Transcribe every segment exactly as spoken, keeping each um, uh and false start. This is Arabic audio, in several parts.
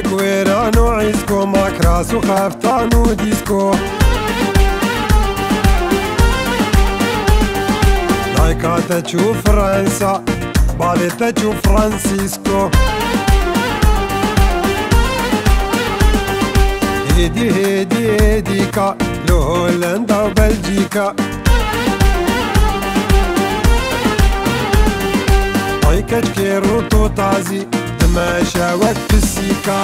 مالك ويران وعيسكو ماكراس وخفتان وديسكو لايكاتا تشوف فرنسا باليتا تشوف فرانسيسكو هيدي هيدي هيديكا لهولندا وبلجيكا طيكة كيروتو تازي تماشى وقت السيكا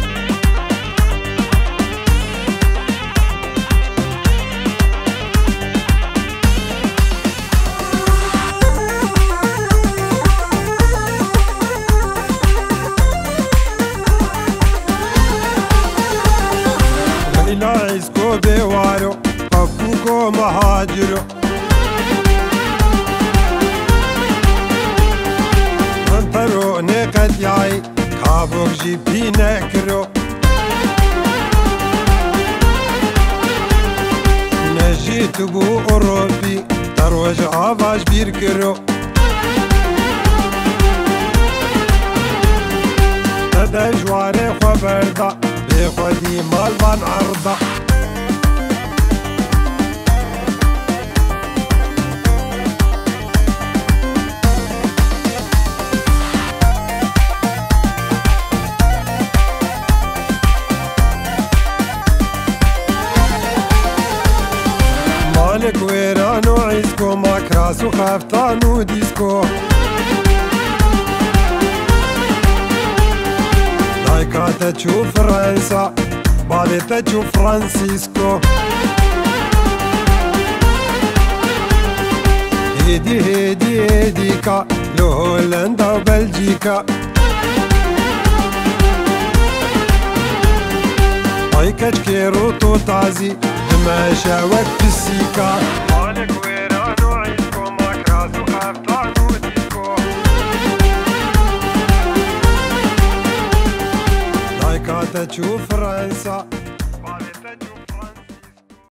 ليلى عيسكو بيوارو أبوكو مهاجرو انطرو نقد ياي كابوك جيبي نكرو نجيت بو أوروبي تروج عباش بيركرو تدا جواري خبردا بيخودي مال بان عرضا مالك ويران وعيسكو ماكراس وخفتان وديسكو لايكاتا تشوف فرنسا باليتا تشوف فرانسيسكو هيدي هيدي هيديكا لهولندا وبلجيكا طيكة كيروتو تازي تماشى وقت السيكا مالك ويران وعيسكو ماكراس وخفتان وديسكو لايكاتا تشوف فرنسا